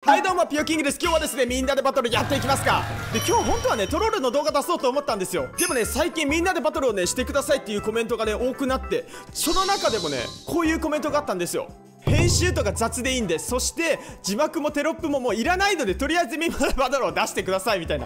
はいどうも、ピヨキングです。今日はですね、みんなでバトルやっていきますか。で、今日本当はね、トロールの動画出そうと思ったんですよ。でもね、最近みんなでバトルをね、してくださいっていうコメントがね、多くなって、その中でもね、こういうコメントがあったんですよ。編集とか雑でいいんで、そして字幕もテロップももういらないので、とりあえずみんなでバトルを出してくださいみたいな。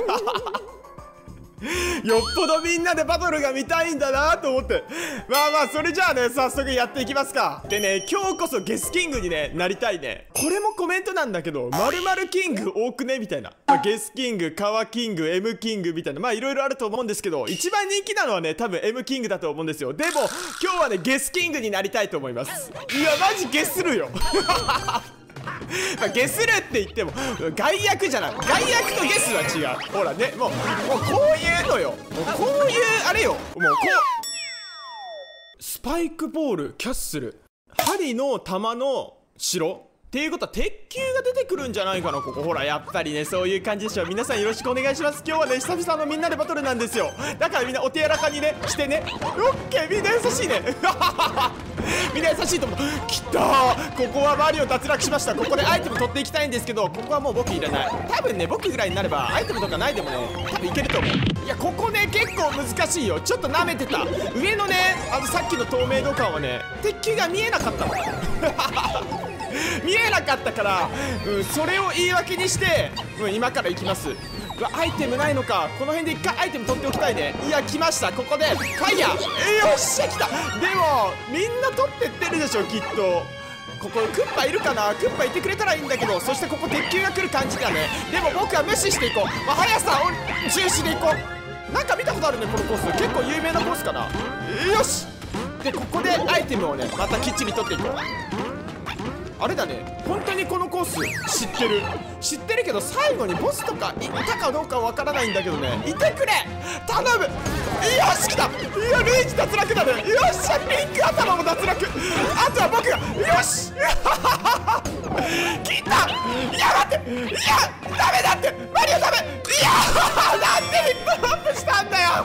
よっぽどみんなでバトルが見たいんだなと思って、まあそれじゃあね、早速やっていきますか。でね、今日こそゲスキングにね、なりたいね。これもコメントなんだけど、〇〇キング多くねみたいな、ゲスキング、カワキング、M キングみたいな、いろいろあると思うんですけど、一番人気なのはね、多分 M キングだと思うんですよ。でも今日はね、ゲスキングになりたいと思います。いやマジゲスるよ。ゲスるって言っても害悪じゃない。害悪とゲスは違う。ほらね、もうこういうのよ。もうこういうあれよ。もうこうスパイクボール、キャッスル、針の玉の城っていうことは鉄球が出てくるんじゃないかな。ここほら、やっぱりね、そういう感じでしょ。皆さんよろしくお願いします。今日はね、久々のみんなでバトルなんですよ。だからみんなお手柔らかにねしてね。オッケー、みんな優しいね。みんな優しいと思う。きたー、ここはマリオ脱落しました。ここでアイテム取っていきたいんですけど、ここはもう僕いらない。多分ね、僕ぐらいになればアイテムとかないでもね、多分いけると思う。いや、ここね結構難しいよ。ちょっと舐めてた。上のね、さっきの透明度感はね、鉄球が見えなかったの。見えなかったから、それを言い訳にして、今から行きます。アイテムないのか。この辺で一回アイテム取っておきたいね。いや、来ました。ここでファイヤー。よっしゃ、来た。でもみんな取ってってるでしょ、きっと。ここクッパいるかな。クッパいてくれたらいいんだけど。そしてここ鉄球が来る感じだね。でも僕は無視していこう。速さを重視でいこう。なんか見たことあるね、このコース。結構有名なコースかな。よし。で、ここでアイテムをね、またきっちり取っていこう。あれだね、本当にこのコース知ってるけど、最後にボスとかいたかどうかわからないんだけどね。いてくれ、頼む。よし、来た。いや、ルイージ脱落だね。よっしゃ、ピンク頭も脱落。あとは僕が。よし。来た。いや待って、いやダメだって、マリオダメ。いやなんでヒットアップしたんだよ。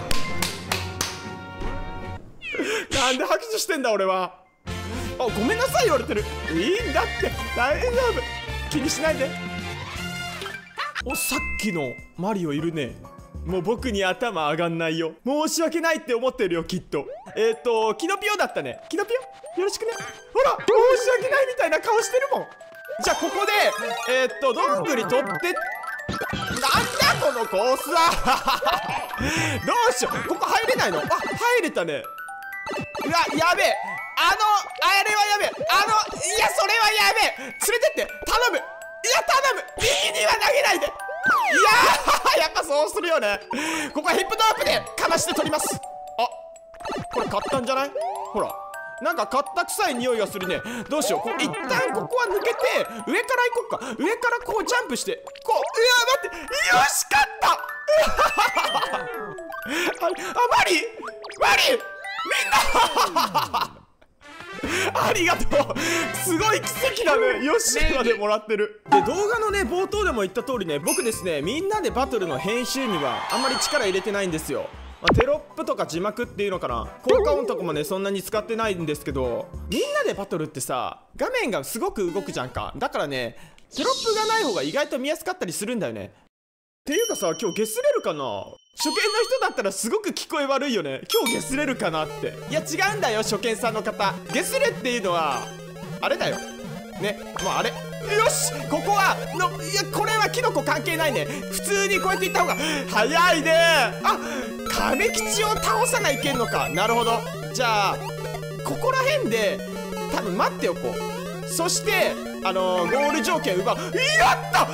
なんで拍手してんだ俺は。あ、ごめんなさい言われてる。いいんだって、大丈夫、気にしないで。お、さっきのマリオいるね。もう僕に頭上がんないよ。申し訳ないって思ってるよ、きっと。キノピオだったね。キノピオよろしくね。ほら、申し訳ないみたいな顔してるもん。じゃあここでどんぐり取って。なんだこのコースは。どうしよう、ここ入れないの。あ、入れたね。うわ、やべえ。あれはやべえ。いや、それはやべえ。連れてって、頼む。いや、頼む。右には投げないで。いやー、やっぱそうするよね。ここはヒップドロップでかまして取ります。あ、これ買ったんじゃない。ほら、なんか買った臭い匂いがするね。どうしよう、一旦ここは抜けて上から行こっか。上からこうジャンプしてこう。いや待って、よし、勝った。マリみんな。ありがとう。すごい奇跡だね。よしまでもらってる。で、動画のね冒頭でも言った通りね、僕ですね、みんなでバトルの編集にはあんまり力入れてないんですよ。テロップとか字幕っていうのかな、効果音とかもねそんなに使ってないんですけど、みんなでバトルってさ、画面がすごく動くじゃんか。だからね、テロップがない方が意外と見やすかったりするんだよね。っていうかさ、今日ゲスれるかな。初見の人だったらすごく聞こえ悪いよね。今日ゲスれるかなって。いや違うんだよ、初見さんの方。ゲスれっていうのはあれだよね。もうあれ。よし、ここはいや、これはキノコ関係ないね。普通にこうやっていった方が早いね。あ、亀吉を倒さないけんのか。なるほど。じゃあここら辺で多分待っておこう。そしてゴール条件奪う。やった。いや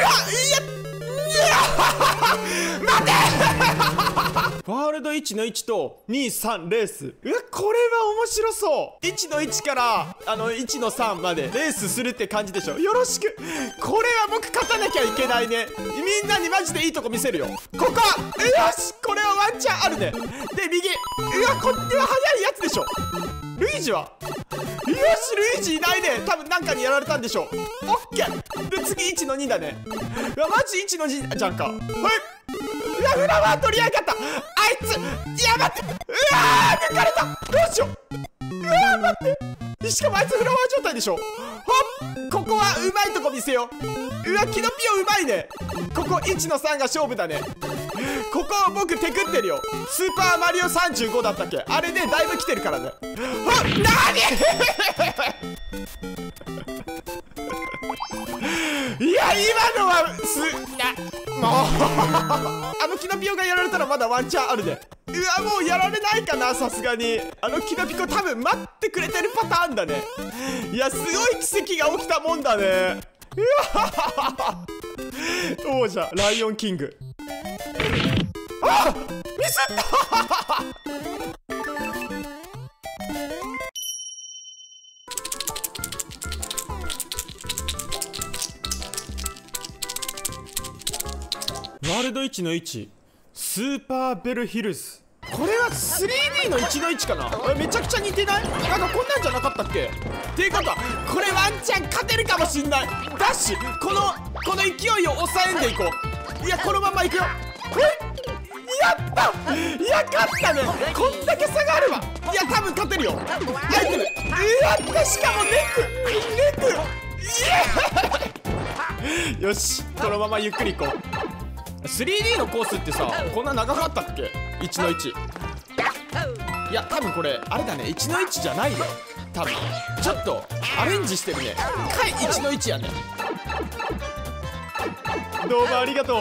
待て。ワールド1の1と2、3レース。うわ、これは面白そう。1の1から1の3までレースするって感じでしょ。よろしく。これは僕勝たなきゃいけないね。みんなにマジでいいとこ見せるよ。ここ。よし、これはワンチャンあるね。で、右。うわ、こっちは速いやつでしょ。ルイージは。よし、ルイージいないね。多分なんかにやられたんでしょう。オッケー。で、次1の2だね。うわ、マジ1の2じゃんか。はい。うわ、フラワー取りやがった。あいつ。いや、待って。うわー、抜かれた。どうしよう。うわー、待って。しかもあいつフラワー状態でしょ。 ここはうまいとこ見せよう。うわキノピオうまいね。ここ1の3が勝負だね。ここ僕テクってるよ。スーパーマリオ35だったっけ、あれでだいぶ来てるからね。なにいや今のはもうあのキノピオがやられたらまだワンチャンあるで。うわもうやられないかな、さすがに。あのキノピコ多分待ってくれてるパターンだね。いやすごい奇跡が起きたもんだね。うわ王者ライオンキング。あっミスったワールド1の1スーパーベルヒルズ。これは 3D の1の1かな。めちゃくちゃ似てない？なんかこんなんじゃなかったっけ。っていうことはこれワンチャン勝てるかもしんない。ダッシュこの勢いを抑えんでいこう。いやこのままいくよ。やったいや勝ったね。こんだけ差があればいや多分勝てるよ。アイテムやったしかもネクイエーよしこのままゆっくり行こう。3D のコースってさこんな長かったっけ。1の1。いや多分これあれだね、1の1じゃないよ多分。ちょっとアレンジしてるね。回1の1やね。どうもありがとう。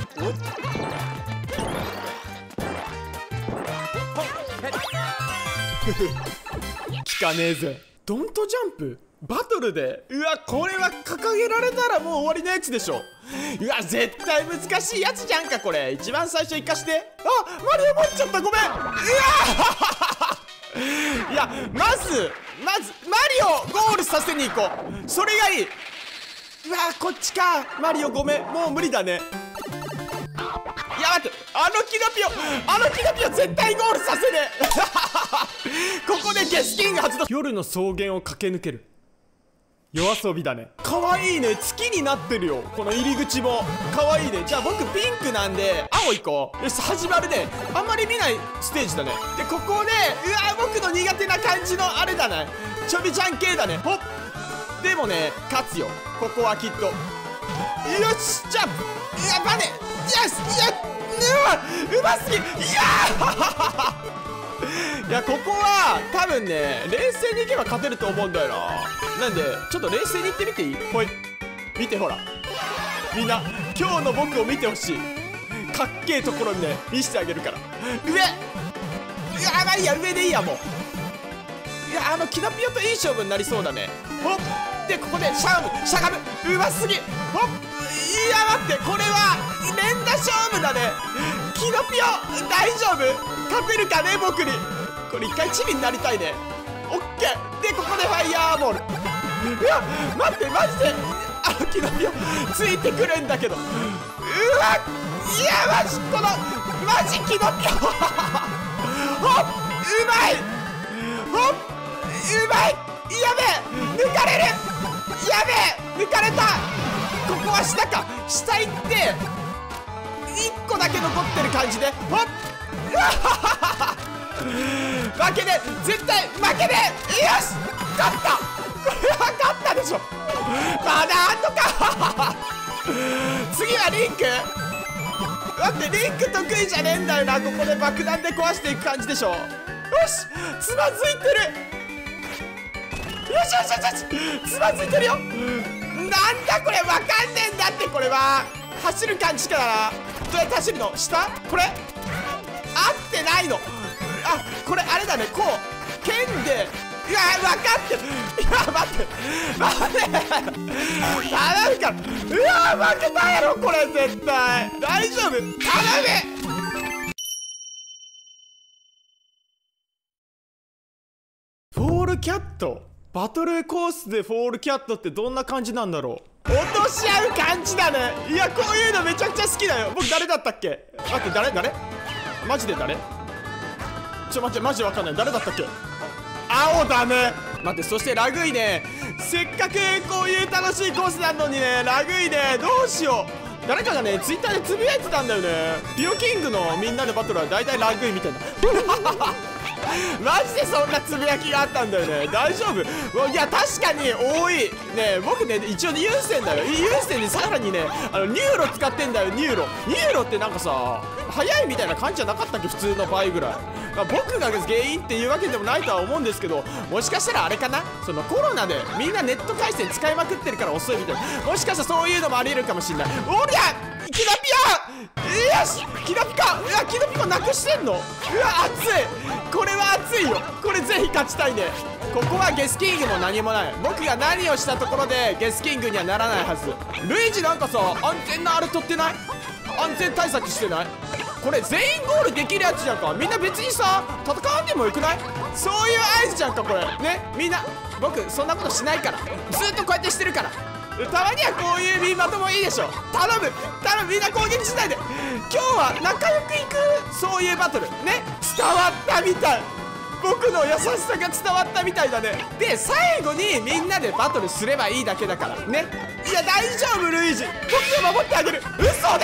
聞かねえぜ。ドントジャンプバトルで。うわこれは掲げられたらもう終わりのやつでしょ。うわ絶対難しいやつじゃんかこれ。一番最初行かして。あマリオ持っちゃった、ごめん。うわいやまずマリオゴールさせに行こう。それがいい。うわこっちか。マリオごめんもう無理だね。いや待ってあのキノピオ絶対ゴールさせねえここでゲスキング発動。夜の草原を駆け抜ける。夜遊びだね。かわいいね。月になってるよこの入り口も。かわいいね。じゃあ僕ピンクなんで青行こう。よし始まるね。あんまり見ないステージだね。でここでうわ僕の苦手な感じのあれだね。ちょびちゃん系だね。ほっでもね勝つよここはきっと。よしジャンプ。いやバネよしうますぎ。いやここは多分ね冷静にいけば勝てると思うんだよな。なんでちょっと冷静にいってみていい？ほい見てほらみんな今日の僕を見てほしい。かっけえところにね見せてあげるから。上いやまあいいや上でいいやもう。いやキノピオといい勝負になりそうだね。ほっでここでしゃがむうますぎ。ほっいや待ってこれは連打勝負だね。キノピオ大丈夫勝てるかね僕に。これ一回チビになりたいね。オッケーでここでファイヤーボール。うわ待ってマジでキノピオついてくるんだけど。うわいやマジこのマジキノピオほっうまいほっうまい。やべえ抜かれる。やべえ抜かれた。ここは下か。下行って1個だけ残ってる感じで。ほっ負けね絶対負けねよし勝った。これは勝ったでしょ。まだあんのか次はリンク。待ってリンク得意じゃねえんだよな。ここで爆弾で壊していく感じでしょ。よしつまずいてる。よしよしよしつまずいてるよ。なんだこれわかんねえんだって。これは走る感じかな。どうやって走るの？下？これ合ってないの。あこれあれだねこう剣で。いや分かってる。いや待って頼むから。うわ負けたやろこれ絶対。大丈夫頼む。フォールキャットバトルコースでフォールキャットってどんな感じなんだろう。落とし合う感じだね。いやこういうのめちゃくちゃ好きだよ。僕誰だったっけ。待って誰マジで誰。待ってマジわかんない。誰だったっけ。青だね。待ってそしてラグいね。せっかくこういう楽しいコースなのにねラグいね。どうしよう。誰かがねツイッターでつぶやいてたんだよね。ピオキングのみんなでバトルは大体ラグいみたいなマジでそんなつぶやきがあったんだよね。大丈夫？いや確かに多いね。僕ね一応優先だよ。優先でさらにねニューロ使ってんだよ。ニューロってなんかさ早いみたいな感じじゃなかったっけ、普通の倍ぐらい。僕が原因っていうわけでもないとは思うんですけど、もしかしたらあれかな、そのコロナでみんなネット回線使いまくってるから遅いみたいな、もしかしたらそういうのもありえるかもしんない。おりゃキノピオ、よしキノピコ、うわキノピコなくしてんの。うわ熱い、これは熱いよ。これぜひ勝ちたいね。ここはゲスキングも何もない。僕が何をしたところでゲスキングにはならないはず。ルイージなんかさ安全なあれ取ってない？安全対策してない？これ全員ゴールできるやつじゃんか。みんな別にさ戦わんでもよくない？そういう合図じゃんかこれね。みんな僕そんなことしないから、ずっとこうやってしてるから。たまにはこういうビーバトもいいでしょ。頼むみんな攻撃しないで。今日は仲良くいくそういうバトルね。伝わったみたい、僕の優しさが伝わったみたいだね。で最後にみんなでバトルすればいいだけだからね。いや大丈夫ルイージ、僕が守ってあげる。嘘だよ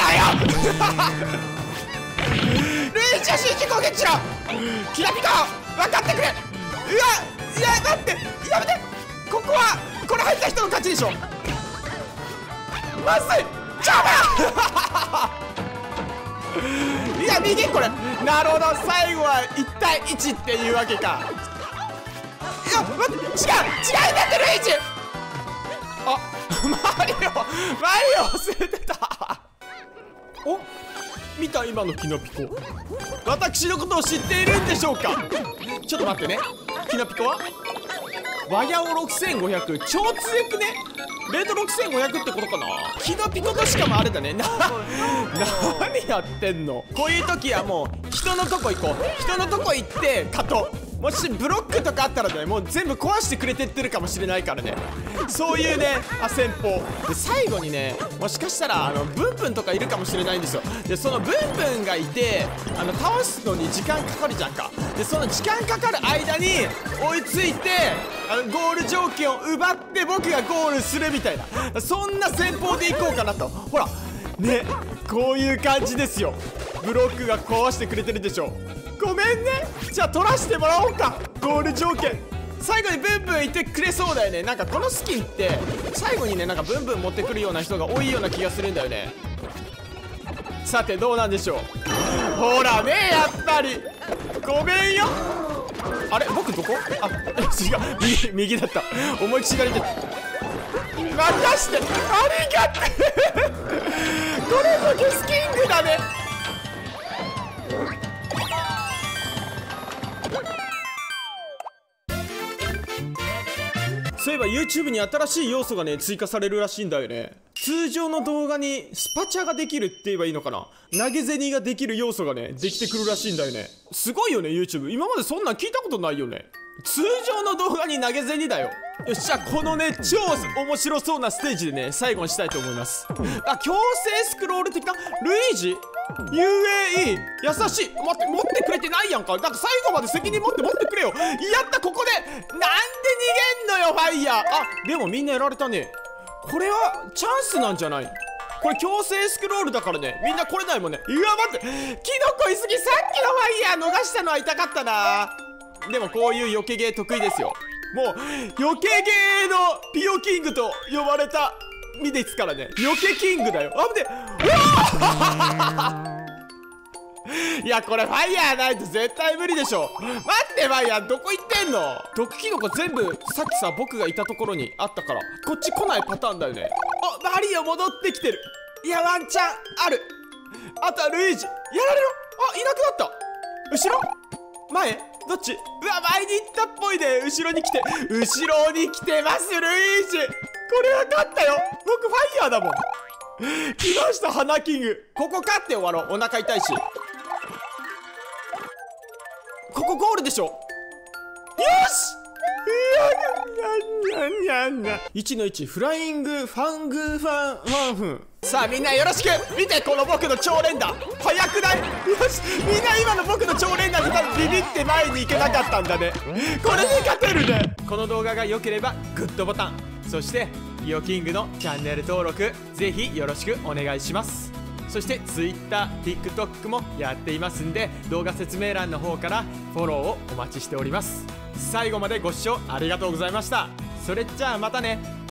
ルイージは集中攻撃しろ。キラピコ分かってくれ。うわいや待ってやめて、ここはこれ入った人の勝ちでしょ。まずい邪魔いや右これなるほど、最後は1対1っていうわけか。いや待って違うんだってルイージ。あマリオ忘れてたお見た今のキノピコ、私のことを知っているんでしょうか。ちょっと待ってね、キノピコはワヤオ6500超強くね。レート6500ってことかな。キノピコとしかもあれだね。何やってんの。こういう時はもう人のとこ行こう。人のとこ行って勝とう。もしブロックとかあったらねもう全部壊してくれてってるかもしれないからね。そういうね戦法で、最後にねもしかしたらブンブンとかいるかもしれないんですよ。でそのブンブンがいて倒すのに時間かかるじゃんか。でその時間かかる間に追いついてゴール条件を奪って僕がゴールするみたいな、そんな戦法でいこうかなと。ほらねこういう感じですよ。ブロックが壊してくれてるでしょ。ごめんね。じゃあ取らせてもらおうかゴール条件。最後にブンブンいてくれそうだよね。なんかこのスキンって最後にねなんかブンブン持ってくるような人が多いような気がするんだよね。さてどうなんでしょう。ほらねやっぱりごめんよ。あれ僕どこ？あ違う右だった。思いっきり左で任してありがとうこれぞゲスキングだね。そういえば YouTube に新しい要素がね追加されるらしいんだよね。通常の動画にスパチャができるって言えばいいのかな、投げ銭ができる要素がねできてくるらしいんだよね。すごいよね YouTube。 今までそんなん聞いたことないよね。通常の動画に投げ銭だよ。よっしゃこのね超面白そうなステージでね最後にしたいと思います。あ強制スクロール的な。ルイージ UAE 優しい。待って持ってくれてないやんか。なんか最後まで責任持ってくれよ。やったここでなんで逃げんのよファイヤー。あでもみんなやられたね。これはチャンスなんじゃない？これ強制スクロールだからねみんな来れないもんね。うわ待ってキノコいすぎ。さっきのファイヤー逃したのは痛かったな。でもこういう避けゲー得意ですよ。もう避けゲーのピオキングと呼ばれた身ですからね。避けキングだよ。あぶねいやこれファイヤーないと絶対無理でしょ。待ってファイヤーどこ行ってんの。毒キノコ全部さっきさ僕がいたところにあったからこっち来ないパターンだよね。あマリオ戻ってきてる。いやワンチャンある。あとはルイージやられろ。あいなくなった。後ろ前どっち。うわ前に行ったっぽいで後ろに来てますルイージ。これは勝ったよ。僕ファイヤーだもん。来ました花キング。ここ勝って終わろう。お腹痛いしここゴールでしょ。よし1の1フライングファングファンファンフン。さあみんなよろしく。見てこの僕の超連打早くない？よしみんな今の僕の超連打で多分ビビって前に行けなかったんだね。これで勝てるね。この動画が良ければグッドボタン、そしてピオキングのチャンネル登録ぜひよろしくお願いします。 そして Twitter、TikTok もやっていますんで、動画説明欄の方からフォローをお待ちしております。最後までご視聴ありがとうございました。それじゃあまたね。